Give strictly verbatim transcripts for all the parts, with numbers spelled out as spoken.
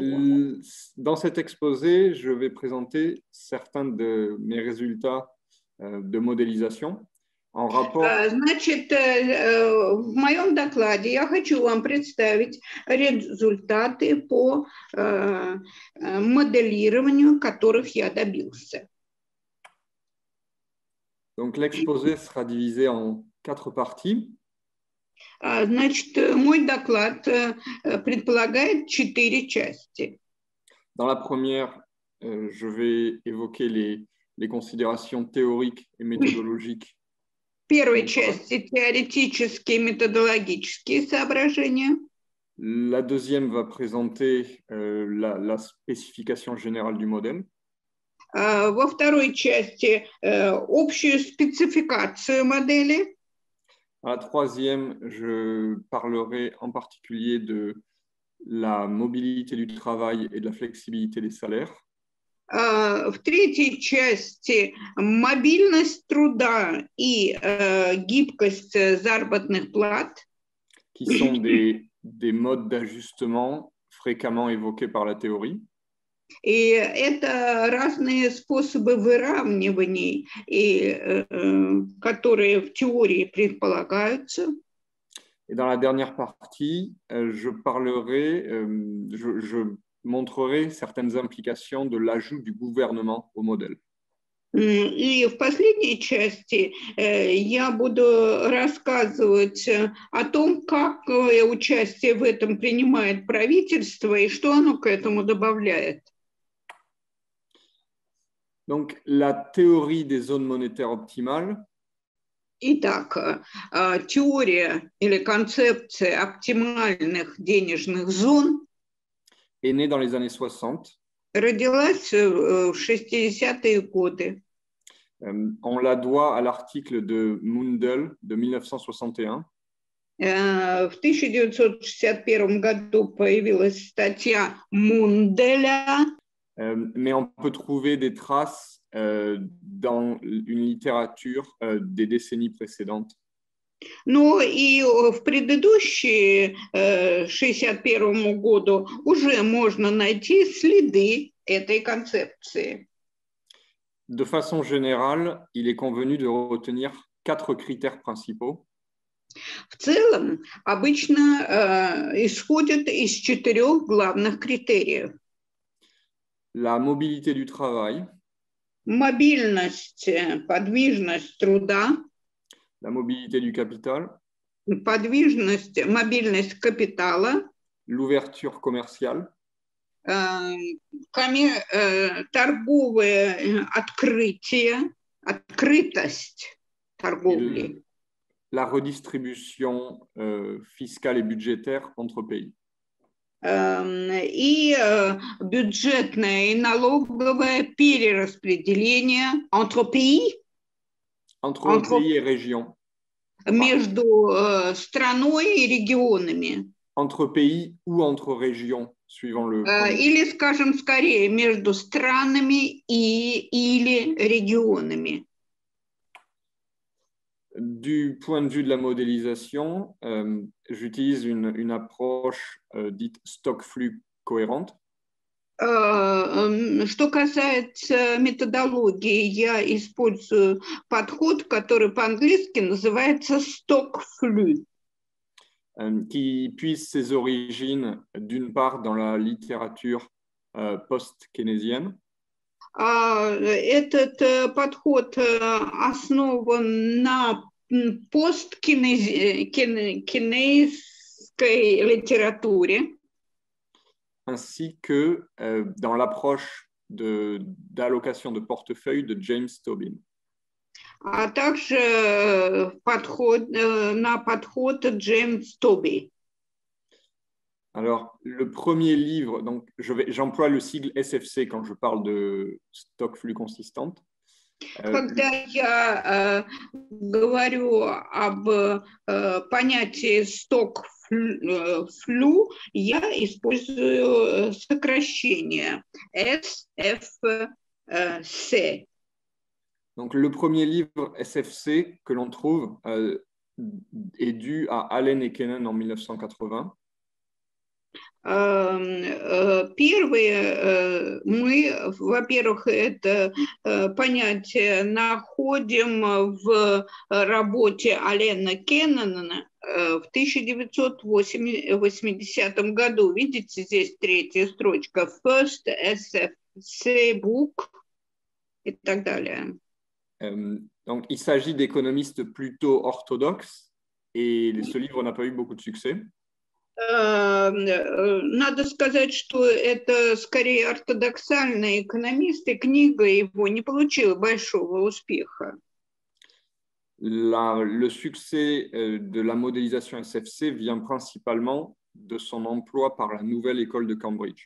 Dans cet exposé, je vais présenter certains de mes résultats de modélisation en rapport. Значит, в моем докладе я хочу вам представить результаты по моделированию, которых я добился. Donc, l'exposé sera divisé en quatre parties. Значит, мой доклад предполагает четыре части. Dans la première, euh, je vais évoquer les, les considérations théoriques et méthodologiques. В первой части теоретические и методологические соображения. La deuxième va présenter euh, la, la spécification générale du modèle. Во второй части общую спецификацию модели. À la troisième, je parlerai en particulier de la mobilité du travail et de la flexibilité des salaires. В третьей части мобильность труда и гибкость заработных плат. Qui sont des, des modes d'ajustement fréquemment évoqués par la théorie. И это разные способы выравниваний, и, которые в теории предполагаются. Et dans la dernière partie, je parlerai, je, je montrerai certaines implications de l'ajout du gouvernement au modèle. И в последней части я буду рассказывать о том, какое участие в этом принимает правительство и что оно к этому добавляет. Donc, la théorie des zones monétaires optimales. Итак, теория или концепция оптимальных денежных зон est née dans les années soixante. Родилась в шестидесятые годы. On la doit à l'article de Mundell de mille neuf cent soixante et un. В тысяча девятьсот шестьдесят первом году появилась статья Мунделя. Mais on peut trouver des traces euh, dans une littérature euh, des décennies précédentes. Ну и в предыдущие шестьдесят первому году уже можно найти следы этой концепции. De façon générale, il est convenu de retenir quatre critères principaux. В целом, обычно э, исходят из четырех главных критериев. La mobilité du travail. Мобильность, подвижность труда. La mobilité du capital. Подвижность, мобильность капитала. L'ouverture commerciale. Э, коми, э, торговое открытие, открытость торговли. La redistribution euh, fiscale et budgétaire entre pays. И бюджетное и налоговое перераспределение entre pays, entre entre, pays et régions. Между страной и регионами. Entre pays ou entre régions, suivant le. Или, скажем скорее, между странами и или регионами. Du point de vue de la modélisation, euh, j'utilise une, une approche euh, dite stock-flux cohérente. Что касается методологии, я использую подход, который по-английски называется stock-flux. Euh, qui puise ses origines d'une part dans la littérature euh, post-keynésienne. Этот подход основан на посткенейской литературе. Ainsi que euh, dans l'approche d'allocation de, de portefeuille de James Tobin. А также подход, на подход Джеймс Тоби. Alors, le premier livre, donc je vais, j'emploie le sigle S F C quand je parle de stock flux consistante. Когда я э, говорю об э, понятии stock flux, я использую сокращение S F C. Donc, le premier livre S F C que l'on trouve euh, est dû à Allen et Kennan en mille neuf cent quatre-vingts. Первые мы, во-первых, это понятие находим в работе Алена Кеннона в тысяча девятьсот восьмидесятом году. Видите, здесь третья строчка. First эс эф си book и так далее. Donc, il s'agit d'économistes plutôt orthodoxes et ce livre n'a pas eu beaucoup de succès. Надо сказать, что это скорее ортодоксальный экономист, и книга его не получила большого успеха. La, le succès de la modélisation эс эф си vient principalement de son emploi par la nouvelle école de Cambridge.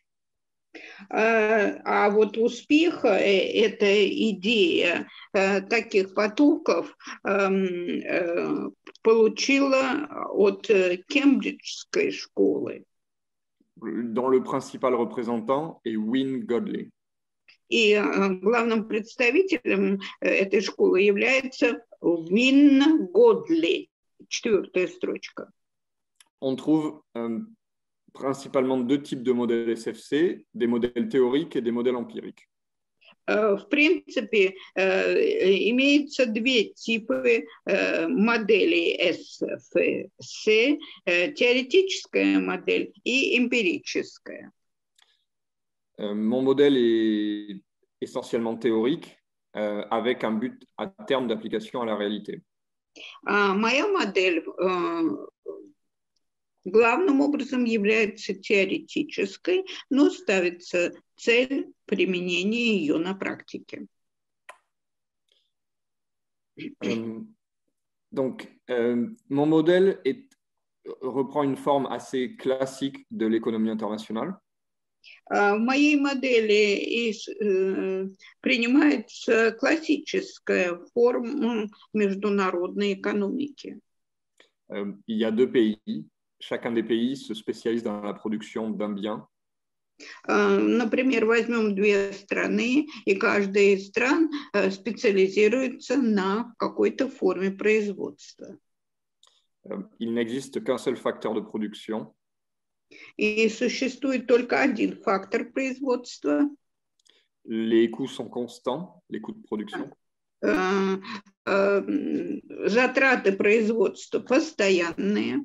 А вот успех эта идея таких потоков получила от Кембриджской школы. Dont le principal représentant est Wynne Godley. И главным представителем этой школы является Wynne Godley. Четвертая строчка. On trouve euh, principalement deux types de modèles эс эф си, des modèles théoriques et des modèles empiriques. В принципе, имеются две типы моделей эс эф си, теоретическая модель и эмпирическая. Mon modèle est essentiellement théorique, euh, avec un but à terme d'application à la réalité. Моя модель главным образом является теоретической, но ставится цель применения ее на практике. Euh, donc, euh, mon modèle est, reprend une forme assez classique de l'économie internationale. В моей модели из, э, принимается классическая форма международной экономики. Euh, il y a deux pays. Chacun des pays se spécialise dans la production d'un bien. Например, возьмем две страны, и каждая из стран специализируется на какой-то форме производства. Il n'existe qu'un seul facteur de production. И существует только один фактор производства. Les coûts sont constants, les coûts de production. Затраты производства постоянные.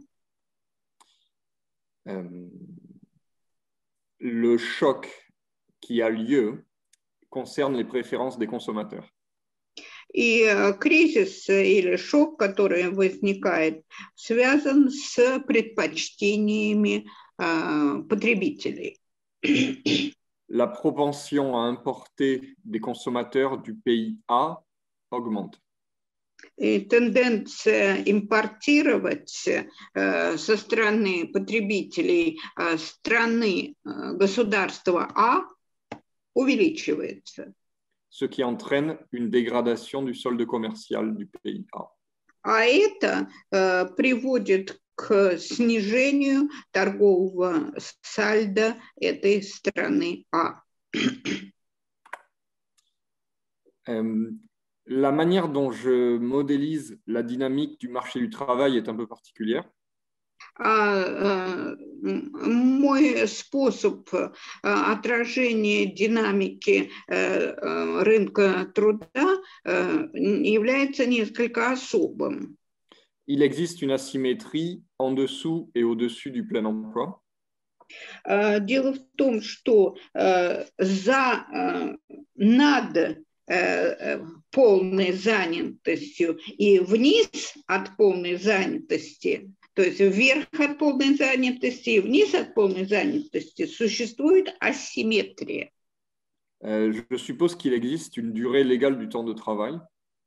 Le choc qui a lieu concerne les préférences des consommateurs. И кризис или шок, который возникает, связан с предпочтениями потребителей. La propension à importer des consommateurs du pays A augmente. И тенденция импортировать э, со стороны потребителей э, страны э, государства А увеличивается. Ce qui entraîne une dégradation du solde commercial du pays A. А это э, приводит к снижению торгового сальда этой страны А. euh, La manière dont je modélise la dynamique du marché du travail est un peu particulière. Мой способ отражения динамики рынка труда является несколько особым. Il existe une asymétrie en dessous et au-dessus du plein emploi. Дело в том, что за над полной занятостью и вниз от полной занятости, то есть вверх от полной занятости и вниз от полной занятости, существует асимметрия. Je suppose qu'il existe une durée légale du temps de travail.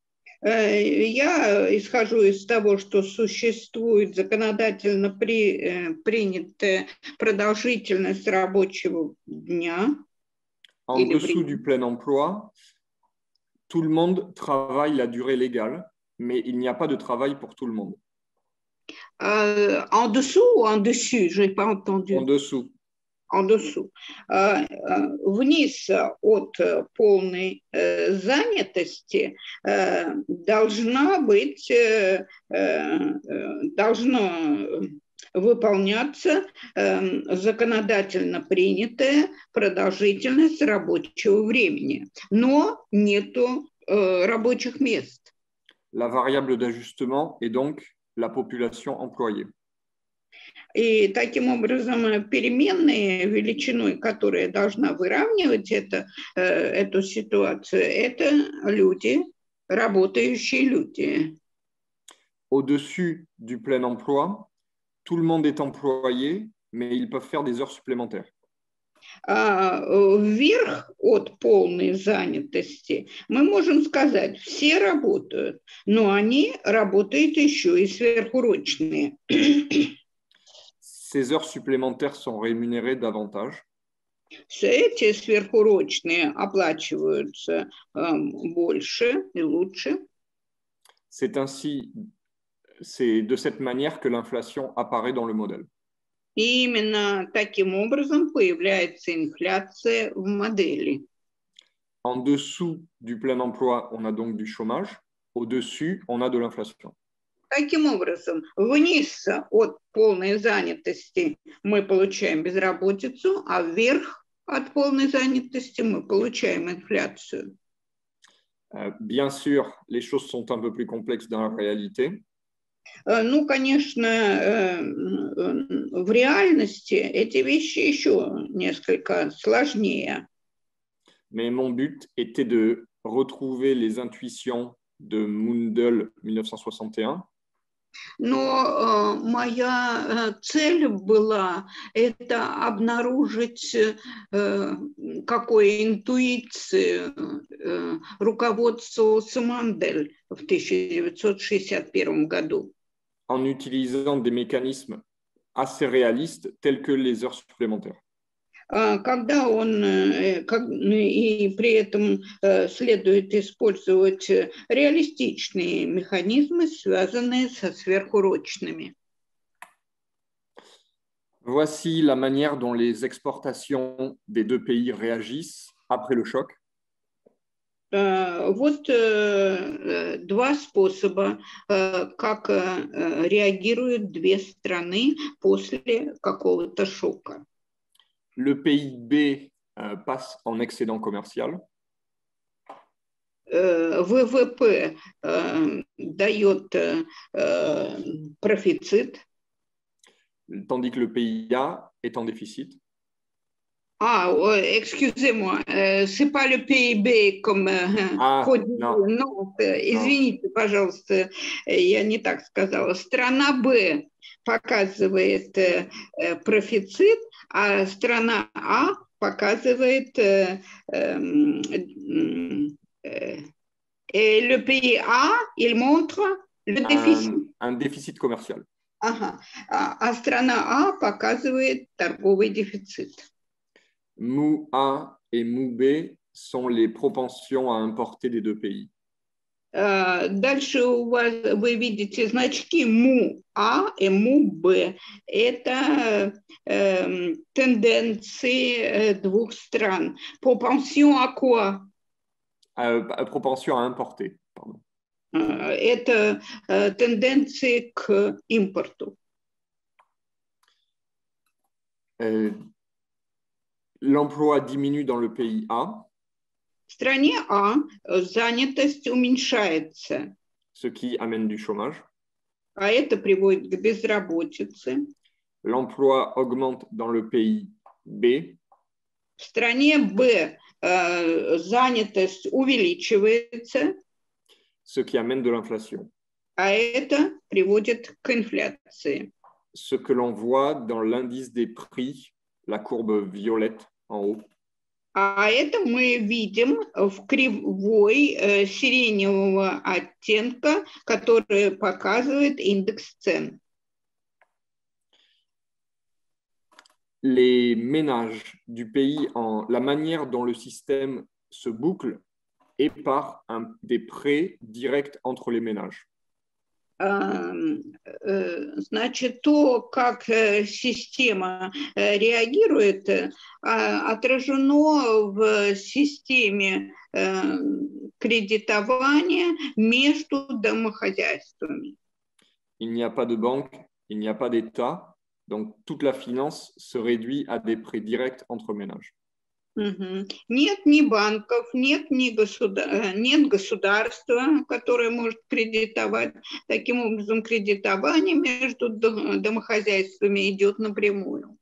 Я исхожу из того, что существует законодательно при, принятая продолжительность рабочего дня. En dessous du plein emploi, tout le monde travaille la durée légale, mais il n'y a pas de travail pour tout le monde. Euh, en dessous ou en dessus? Je n'ai pas entendu. En dessous. En dessous. Euh, euh, вниз от полной э, занятости э, должна быть, э, э, должно выполняться э, законодательно принятая продолжительность рабочего времени, но нету э, рабочих мест. La variable d'ajustement est donc la population employée. И таким образом переменные величиной, которая должна выравнивать это, э, эту ситуацию, это люди, работающие люди. Au-dessus du plein emploi, tout le monde est employé, mais ils peuvent faire des heures supplémentaires. А вверх от полной занятости мы можем сказать, все работают, но они работают еще и сверхурочные. Ces heures supplémentaires sont rémunérées davantage. Эти сверхурочные оплачиваются э, больше и лучше. C'est ainsi, c'est de cette manière que l'inflation apparaît dans le modèle. И именно таким образом появляется инфляция в модели. En dessous du plein emploi, on a donc du chômage. Au-dessus, on a de l'inflation. Таким образом, вниз от полной занятости мы получаем безработицу, а вверх от полной занятости мы получаем инфляцию. Bien sûr, les choses sont un peu plus complexes dans la réalité. Ну, конечно, в реальности эти вещи еще несколько сложнее. Mais mon but était de retrouver les intuitions de Mundell mille neuf cent soixante et un. Но моя цель была это обнаружить какой интуиции руководствовался Мандель в тысяча девятьсот шестьдесят первом году. En utilisant des mécanismes assez réalistes tels que les heures supplémentaires. Когда он, и при этом следует использовать реалистичные механизмы, связанные со сверхурочными. Voici la manière dont les exportations des deux pays réagissent après le choc. Вот два способа, как реагируют две страны после какого-то шока. Le P I B euh, passe en excédent commercial. вэ вэ пэ э, дает э, профицит. Tandis que le P I A est en déficit. Ah, excusez-moi, euh, c'est pas le P I B comme ah, code. Non, non извините, non. Пожалуйста, я не так сказала. Страна Б показывает э, профицит, а страна А показывает э, э, э, le pays A, il montre le déficit. Un, un déficit commercial. Ага. А, а страна А показывает торговый дефицит. M O U A et M O U B sont les propensions à importer des deux pays. Uh, дальше у вас, вы видите значки эм у А и эм у Б. Это э, тенденции двух стран. Propension à quoi? Euh, propension à importer. Pardon. Uh, это э, тенденции к импорту. Euh, L'emploi diminue dans le pays A. В стране А занятость уменьшается. Ce qui amène du chômage. А это приводит к безработице. L'emploi augmente dans le pays B. В стране Б э, занятость увеличивается. Ce qui amène de l'inflation. А это приводит к инфляции. Ce que l'on voit dans l'indice des prix, la courbe violette en haut. А это мы видим в кривой э, сиреневого оттенка, который показывает индекс цен. Les ménages du pays, en, la manière dont le système se boucle est par un, des prêts directs entre les ménages. Значит, то, как система реагирует, отражено в системе кредитования между домохозяйствами. Il n'y a pas de banque, il n'y a pas d'État, donc toute la finance se réduit à des prêts directs entre ménages. Мгм. Нет ни банков, нет, ни государ... нет государства, которое может кредитовать. Таким образом, кредитование между д- домохозяйствами идет напрямую.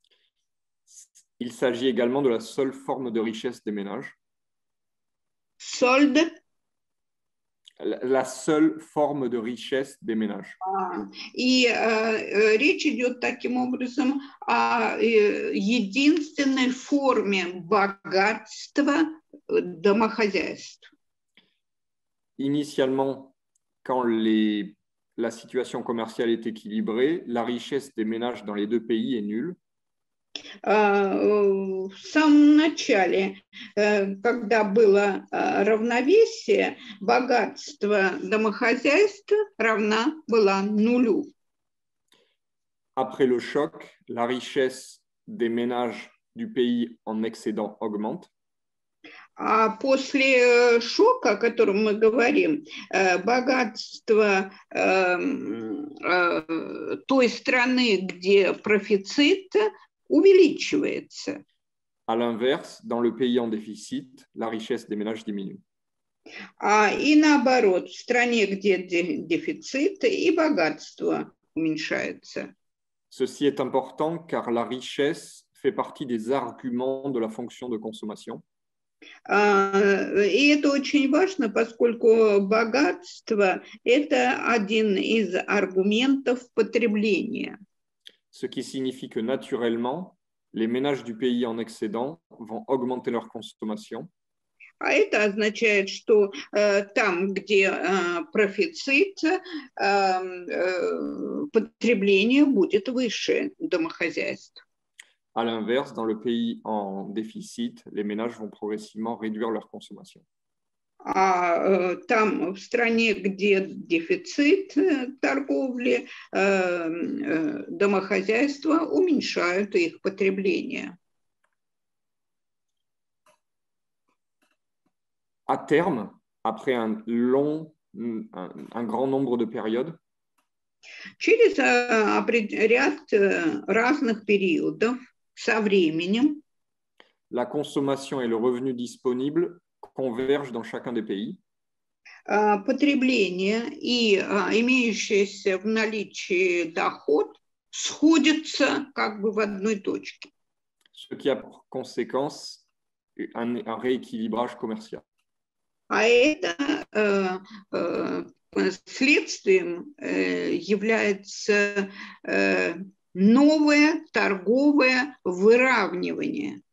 Il s'agit également de la seule forme de richesse des ménages. Сольд, La la seule forme de richesse des ménages. а, и э, э, речь идет таким образом о э, единственной форме богатства э, домохозяйств. Initialement, quand les, la situation commerciale est équilibrée, la richesse des ménages dans les deux pays est nulle. А, э, В самом начале, э, когда было э, равновесие, богатство домохозяйства равна была нулю. Après le choc, la richesse des ménages du pays en excédent augmente. А после э, шока, о котором мы говорим, э, богатство э, э, той страны, где профицит, увеличивается. À l'inverse, dans le pays en déficit, la richesse des ménages diminue. А, и наоборот, в стране, где де- дефицит, и богатство уменьшается. Ceci est important car la richesse fait partie des arguments de la fonction de consommation. А, И это очень важно, поскольку богатство – это один из аргументов потребления. Ce qui signifie que naturellement, les ménages du pays en excédent vont augmenter leur consommation. А это означает, что э, там, где э, профицит, э, э, потребление будет выше домохозяйств. À l'inverse, dans le pays en déficit, les ménages vont progressivement réduire leur consommation. А э, там, в стране, где дефицит э, торговли, э, э, домохозяйства уменьшают их потребление. À terme, après un long, un, un grand nombre de périodes, Через э, опред- ряд э, разных периодов со временем la consommation et le revenu disponible convergent dans chacun des pays. э, потребление и э, имеющийся в наличии доход сходятся как бы в одной точке. Ce qui a pour conséquence un, un rééquilibrage commercial. А это э, э, следствием э, является э, новое торговое выравнивание,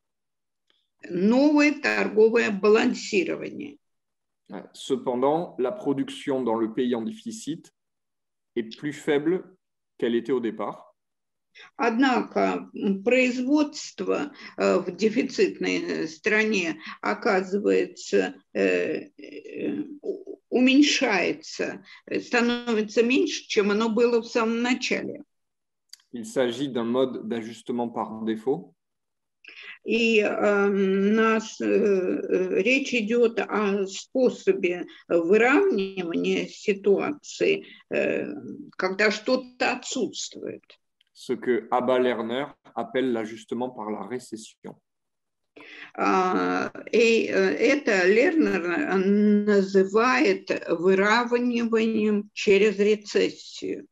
новое торговое балансирование. Cependant, la production dans le pays en déficit est plus faible qu'elle était au départ. Однако производство э, в дефицитной стране, оказывается, э, э, уменьшается, становится меньше, чем оно было в самом начале. Il s'agit d'un mode d'ajustement par défaut. И э, нас, э, речь идет о способе выравнивания ситуации, э, когда что-то отсутствует. Ce que Abba Lerner appelle l'ajustement par la récession. И это Лернер называет выравниванием через рецессию.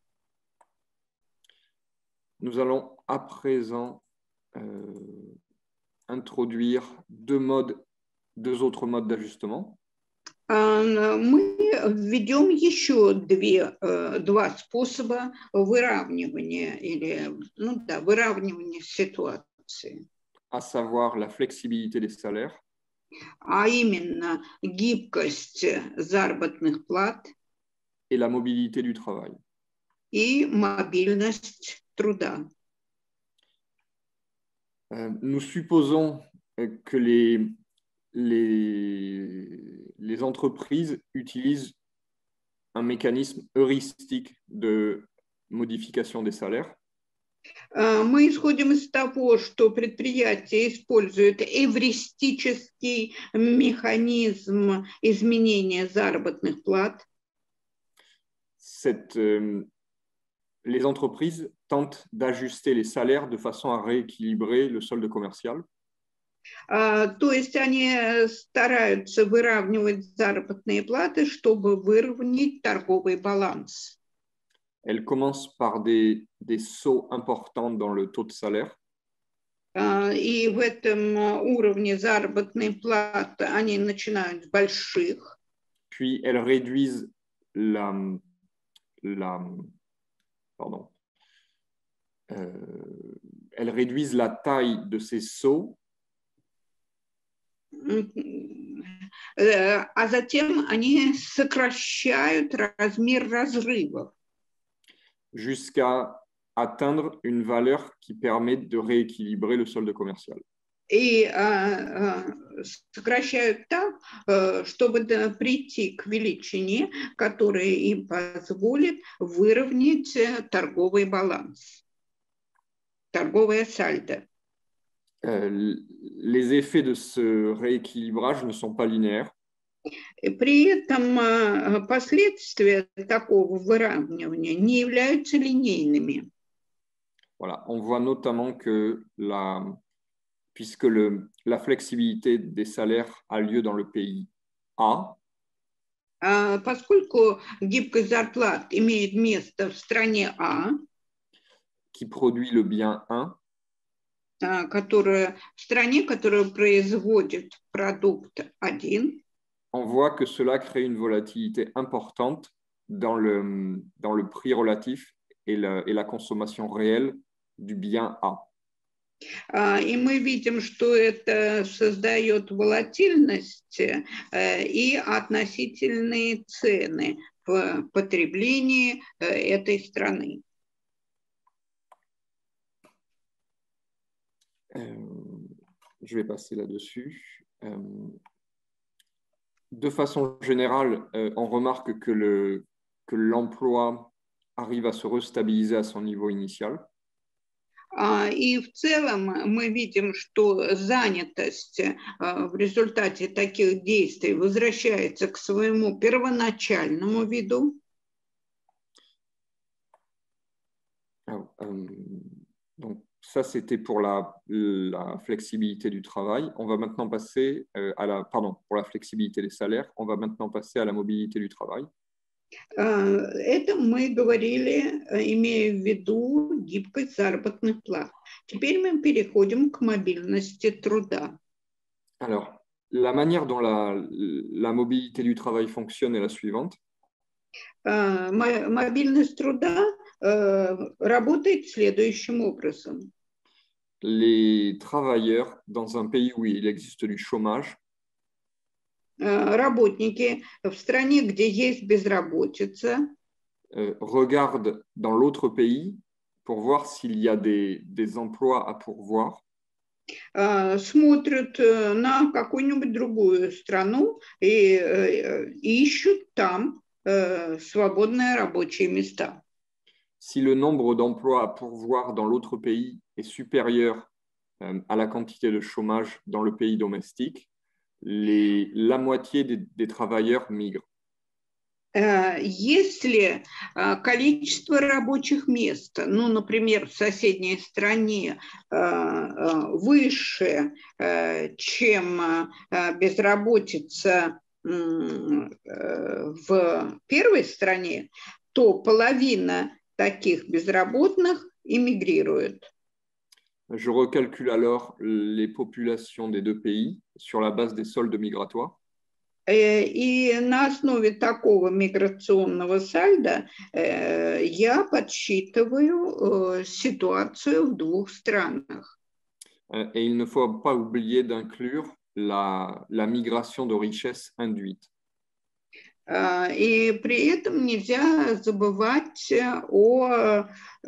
Nous allons à présent euh, introduire deux modes, deux autres modes d'ajustement. Мы введем еще две, два способа выравнивания или ну да, выравнивания ситуации. À savoir la flexibilité des salaires, а именно гибкость заработных плат et la mobilité du travail. и мобильность труда. Euh, nous supposons que les, les, les entreprises utilisent un mécanisme heuristique de modification des salaires. Мы исходим из того, что предприятия используют эвристический механизм изменения заработных плат. Cette, euh, les entreprises tentent d'ajuster les salaires de façon à rééquilibrer le solde commercial. А, то есть они стараются выравнивать заработные платы, чтобы выровнять торговый баланс. Elles commencent par des, des sauts importants dans le taux de salaire. А, и в этом уровне заработной платы они начинают с больших. Puis elles réduisent la, la, pardon, euh, elles réduisent la taille de ces sauts. А затем они сокращают размер разрывов. Jusqu'à atteindre une valeur qui permet de rééquilibrer le solde commercial. И а, а, сокращают так, чтобы прийти к величине, которая им позволит выровнять торговый баланс, торговое сальдо. Euh, les effets de ce rééquilibrage ne sont pas linéaires. При этом последствия такого выравнивания не являются линейными. Voilà, on voit notamment que la, puisque le, la flexibilité des salaires a lieu dans le pays A, А поскольку гибкость зарплат имеет место в стране А, qui produit le bien un, которая, в стране, которая производит продукт один, on voit que cela crée une volatilité importante dans le, dans le prix relatif et la, et la consommation réelle du bien A. И мы видим, что это создает волатильность и относительные цены в потреблении этой страны. Euh, je vais passer là-dessus. Euh, de façon générale, euh, on remarque que, le, que l'emploi arrive à se restabiliser à son niveau initial. И в целом мы видим, что занятость в результате таких действий возвращается к своему первоначальному виду. Alors, euh, donc, ça, c'était pour la, la flexibilité du travail. On va maintenant passer euh, à la, pardon, pour la flexibilité des salaires. On va maintenant passer à la mobilité du travail. Это мы говорили, имея в виду гибкость заработных плат. Теперь мы переходим к мобильности труда. Alors, la manière dont la, la mobilité du travail fonctionne est la suivante. Мобильность труда работает следующим образом. Les travailleurs dans un pays où il existe du chômage работники в стране, где есть безработица, regardent dans l'autre pays pour voir s'il y a des, des emplois à pourvoir. Смотрят на какую-нибудь другую страну и ищут там свободные рабочие места. Si le nombre d'emplois à pourvoir dans l'autre pays est supérieur à la quantité de chômage dans le pays domestique, les, la moitié des, des travailleurs migrent. Если количество рабочих мест, ну, например, в соседней стране выше, чем безработица в первой стране, то половина таких безработных иммигрируют. Je recalcule alors les populations des deux pays sur la base des soldes migratoires. И на основе такого миграционного сальда я подсчитываю ситуацию в двух странах. Et il ne faut pas oublier d'inclure la, la migration de richesse induite. И при этом нельзя забывать о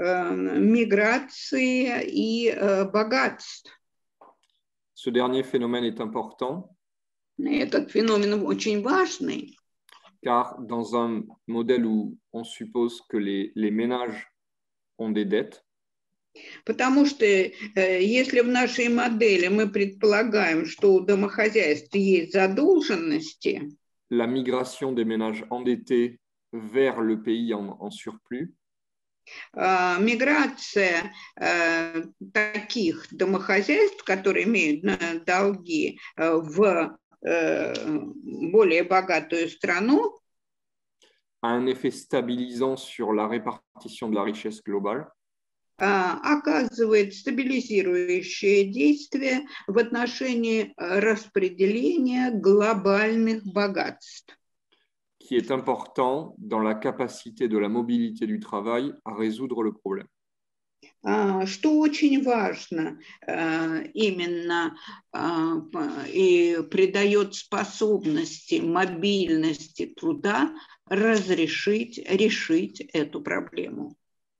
миграции и богатстве. Ce dernier phénomène est important. Этот феномен очень важный. Car dans un modèle où on suppose que les, les ménages ont des dettes, потому что если в нашей модели мы предполагаем, что у домохозяйств есть задолженности, la migration des ménages endettés vers le pays en, en surplus А, миграция а, таких домохозяйств, которые имеют а, долги а, в а, более богатую страну, a un effet stabilisant sur la répartition de la richesse globale. а, оказывает стабилизирующее действие в отношении распределения глобальных богатств, Qui est important dans la capacité de la mobilité du travail à résoudre le problème. Что очень важно именно и придает способности, мобильности труда разрешить, решить эту проблему.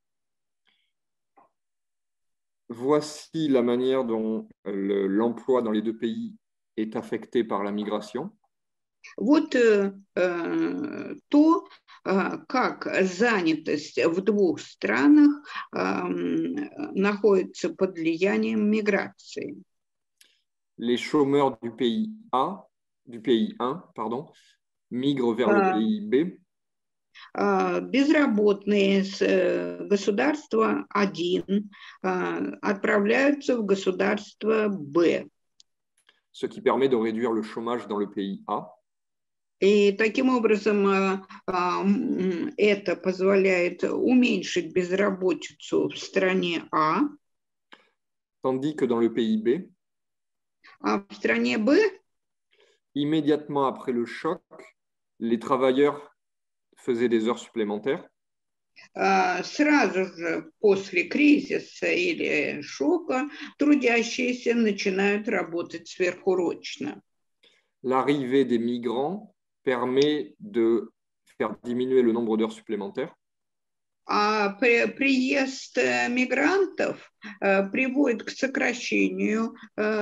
Voici la manière dont le, l'emploi dans les deux pays est affecté par la migration. Вот э, то, как занятость в двух странах э, находится под влиянием миграции. Les chômeurs du pays A, du pays un, pardon, migrent vers le pays B. Безработные с государства один отправляются в государство Б. Ce qui permet de réduire le chômage dans le pays A. И таким образом это позволяет уменьшить безработицу в стране А. Tandis que dans le pays B, а в стране Б, immédiatement après le choc, les travailleurs faisaient des heures supplémentaires. Сразу же после кризиса или шока трудящиеся начинают работать сверхурочно. L'arrivée des migrants permet de faire diminuer le nombre d'heures supplémentaires. А приезд мигрантов приводит к сокращению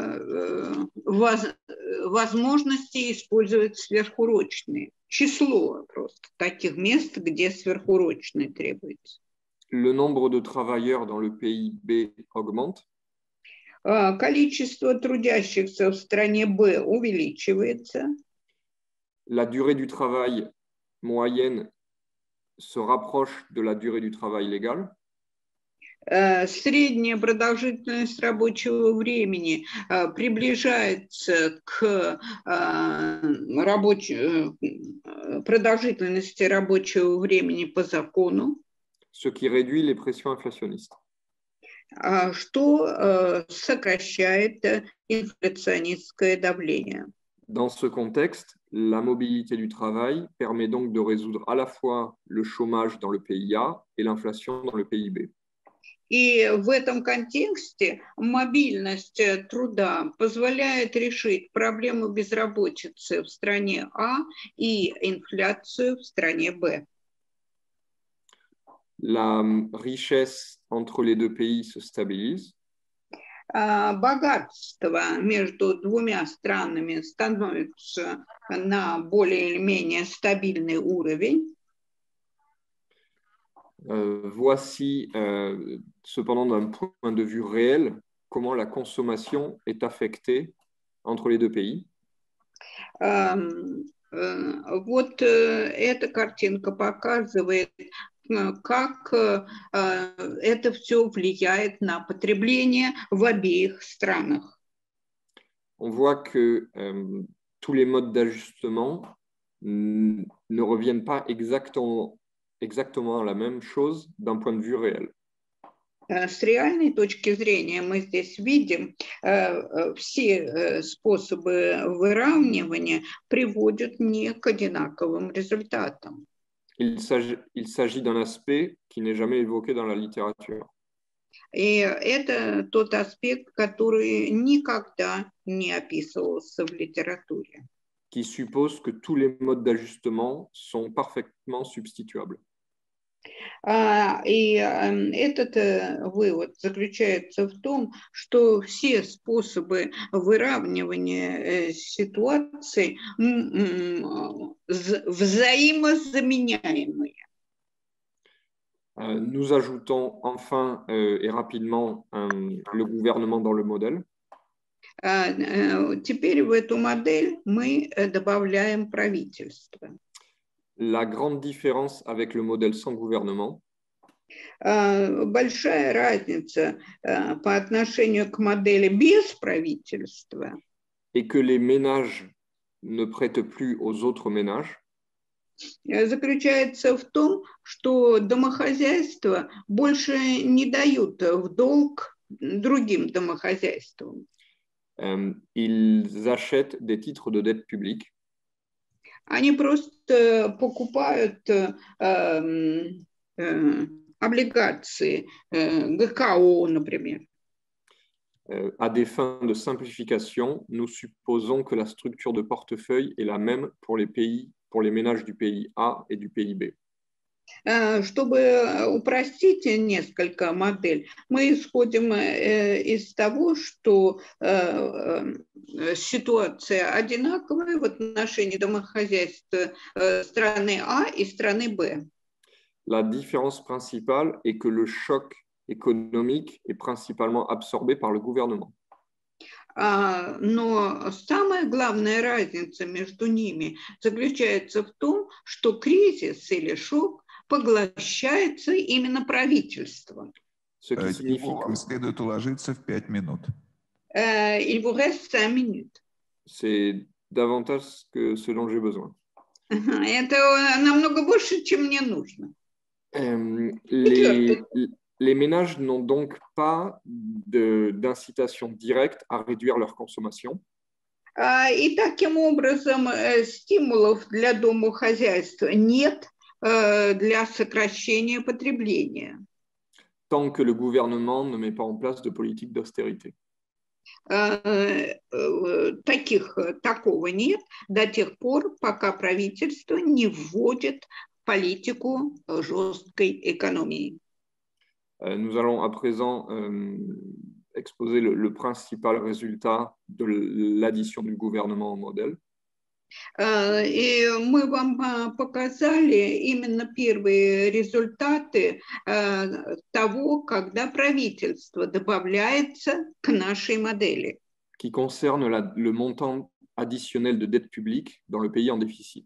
возможности использовать сверхурочные. Число просто таких мест, где сверхурочные требуется. Le nombre de travailleurs dans le pays B augmente. Количество трудящихся в стране Б увеличивается. La durée du travail moyenne se rapproche de la durée du travail légal. Средняя продолжительность рабочего времени приближается к рабочей продолжительности рабочего времени по закону, ce qui réduit les pressions inflationnistes. Что сокращает инфляционистское давление. Dans ce contexte, la mobilité du travail permet donc de résoudre à la fois le chômage dans le pays A et l'inflation dans le pays B. И в этом контексте мобильность труда позволяет решить проблему безработицы в стране А и инфляцию в стране Б. La richesse entre les deux pays se stabilise. Богатство между двумя странами становится на более или менее стабильный уровень. Euh, voici, euh, cependant, d'un point de vue réel, comment la consommation est affectée entre les deux pays. Euh, euh, вот эта картинка показывает, как э, это все влияет на потребление в обеих странах. On voit que euh, tous les modes d'ajustement ne reviennent pas exactement exactement la même chose d'un point de vue réel. С реальной точки зрения мы здесь видим, все способы выравнивания приводят не к одинаковым результатам. Il s'agit, il s'agit d'un aspect qui n'est jamais évoqué dans la littérature. И это тот аспект, который никогда не описывался в литературе. Qui suppose que tous les modes d'ajustement sont parfaitement substituables. И этот вывод заключается в том, что все способы выравнивания ситуации взаимозаменяемые. Nous ajoutons enfin euh, et rapidement un, le gouvernement dans le modèle. Теперь в эту модель мы добавляем правительство. La grande différence avec le modèle sans gouvernement, Большая разница по отношению к модели без правительства. Et que les ménages ne prêtent plus aux autres ménages. Заключается в том, что домохозяйства больше не дают в долг другим домохозяйствам. Euh, ils achètent des titres de dette publique. Они просто покупают э, э, облигации э, ГКО, например. Euh, à des fins de simplification, nous supposons que la structure de portefeuille est la même pour les pays, pour les ménages du pays A et du pays B. Чтобы упростить несколько модель, мы исходим из того, что ситуация одинаковая в отношении домохозяйств страны А и страны Б. La différence principale est que le choc économique est principalement absorbé par le gouvernement. Но самая главная разница между ними заключается в том, что кризис или шок поглощается именно правительством. Вам следует уложиться в пять минут. Il vous reste cinq minutes. C'est davantage que ce dont j'ai besoin. Это намного больше, чем мне нужно. Euh, les, les ménages n'ont donc pas de, d'incitation directe à réduire leur consommation. И таким образом стимулов для домохозяйства нет для сокращения потребления. Tant que le gouvernement ne met pas en place de politique d'austérité. Таких, такого нет до тех пор, пока правительство не вводит политику жесткой экономии. Nous allons à présent euh, exposer le, le principal résultat de l'addition du gouvernement au modèle. И мы вам показали именно первые результаты того, когда правительство добавляется к нашей модели. Qui concerne la, le montant additionnel de dette publique dans le pays en déficit.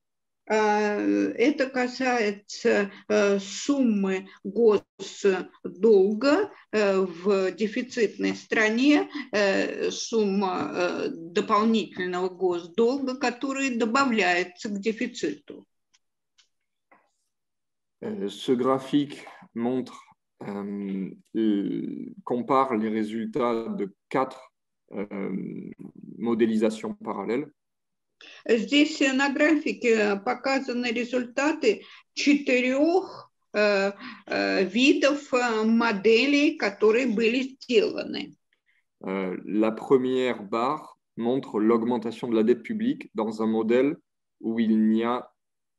Это касается суммы госдолга в дефицитной стране, сумма дополнительного госдолга, который добавляется к дефициту. Ce graphique montre, euh, compare les résultats de quatre euh, modélisations parallèles. Здесь на графике показаны результаты четырех э, э, видов моделей, которые были сделаны. Euh, la première barre montre l'augmentation de la dette publique dans un modèle où il n'y a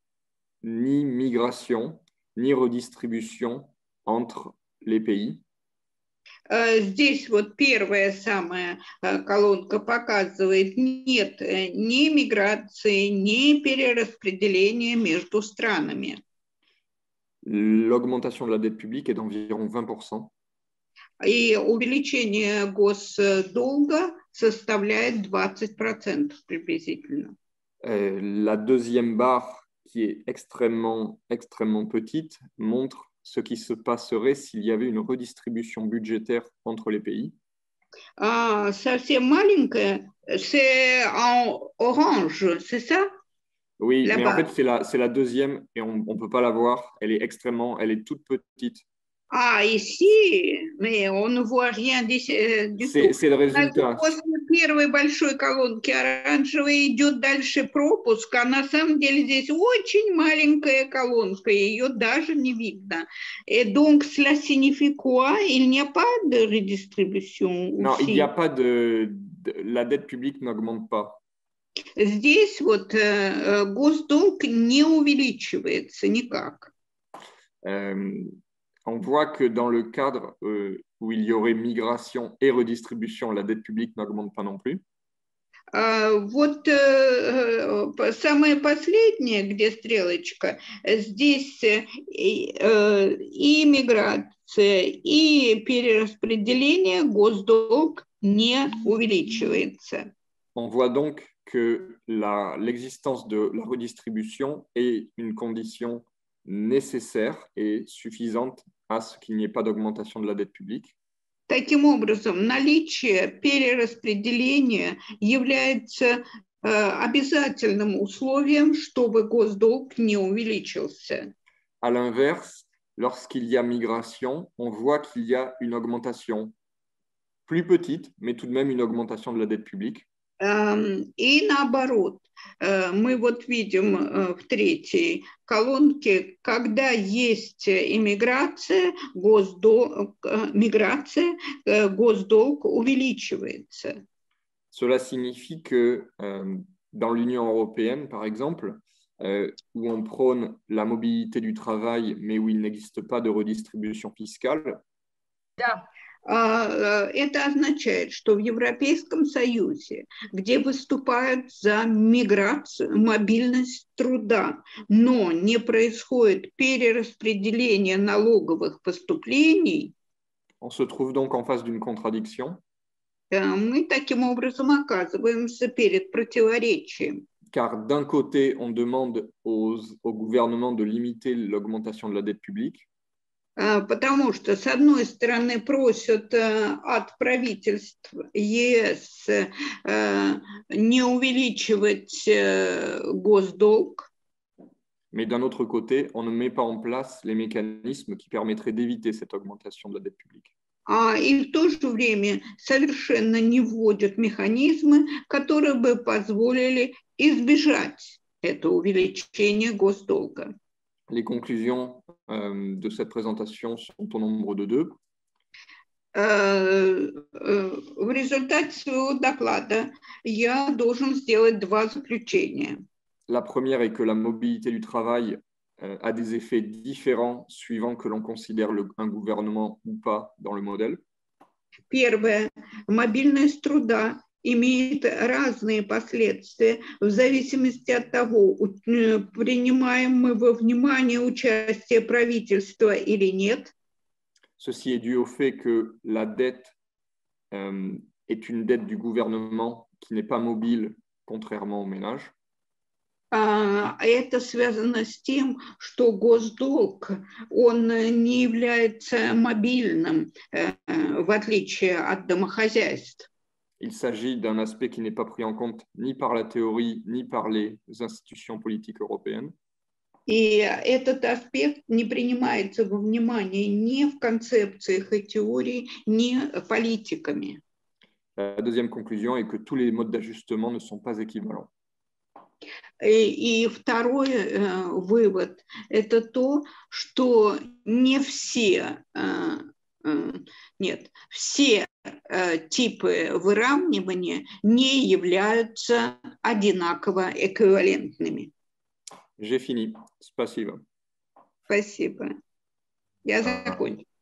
ni migration, ni redistribution entre les pays. Здесь вот первая самая колонка показывает, нет ни миграции, ни перераспределения между странами. L'augmentation de la dette publique est d'environ vingt pour cent. И увеличение госдолга составляет двадцать процентов приблизительно. La deuxième barre, qui est extrêmement, extrêmement petite, montre ce qui se passerait s'il y avait une redistribution budgétaire entre les pays. Ah, совсем маленькая, c'est en orange, c'est ça? Oui, mais en fait, c'est la, c'est la deuxième et on ne peut pas la voir. Elle est extrêmement, elle est toute petite. Ah, ici, mais on ne voit rien du tout. C'est le résultat. После первой большой колонки оранжевой идет дальше пропуск, а на самом деле здесь очень маленькая колонка, ее даже не видно. Et donc, cela signifie quoi? Il n'y a pas de redistribution. Non, aussi. Il n'y a pas de, de... La dette publique n'augmente pas. Здесь вот э, госдолг не увеличивается никак. Euh, on voit que dans le cadre euh, où il y aurait migration et redistribution, la dette publique n'augmente pas non plus. Uh, вот uh, самое последнее, где стрелочка, здесь uh, и миграция, и перераспределение, госдолг не увеличивается. On voit donc que la, l'existence de la redistribution est une condition nécessaire et suffisante à ce qu'il n'y ait pas d'augmentation de la dette publique. Таким образом, наличие перераспределения является э, обязательным условием, чтобы госдолг не увеличился. À l'inverse, lorsqu'il y a migration, on voit qu'il y a une augmentation plus petite, mais tout de même une augmentation de la dette publique. И наоборот, мы вот видим в третьей колонке, когда есть иммиграция, госдолг, миграция, госдолг увеличивается. Cela signifie que euh, dans l'Union européenne, par exemple, euh, où on prône la mobilité du travail, mais où il n'existe pas de redistribution fiscale, да. Это означает, что в Европейском Союзе, где выступают за миграцию, мобильность труда, но не происходит перераспределение налоговых поступлений, on se trouve donc en face d'une contradiction. Мы таким образом оказываемся перед противоречием. Car d'un côté, on demande aux, au gouvernement de limiter l'augmentation de la dette publique. Потому что, с одной стороны, просят от правительств ЕС не увеличивать госдолг. Mais d'un autre côté, on ne met pas en place les mécanismes qui permettraient d'éviter cette augmentation de la dette publique. И в то же время совершенно не вводят механизмы, которые бы позволили избежать этого увеличения госдолга. Les conclusions euh, de cette présentation sont au nombre de deux. В результате своего доклада я должен сделать два заключения. La première est que la mobilité du travail euh, a des effets différents suivant que l'on considère le, un gouvernement ou pas dans le modèle. Первое. Мобильность труда имеет разные последствия в зависимости от того, принимаем мы во внимание участие правительства или нет. Ceci est dû au fait que la dette euh, est une dette du gouvernement qui n'est pas mobile, contrairement aux ménages. Это связано с тем, что госдолг, он не является мобильным, в отличие от домохозяйств. Il s'agit d'un aspect qui n'est pas pris en compte ni par la théorie, ni par les institutions politiques européennes. И этот аспект не принимается во внимание ни в концепциях и теории, ни политиками. La deuxième conclusion est que tous les modes d'ajustement ne sont pas équivalents. И, и второй э, вывод – это то, что не все, э, э, нет, все э, типы выравнивания не являются одинаково эквивалентными. J'ai fini. Спасибо. Спасибо. Я закончил.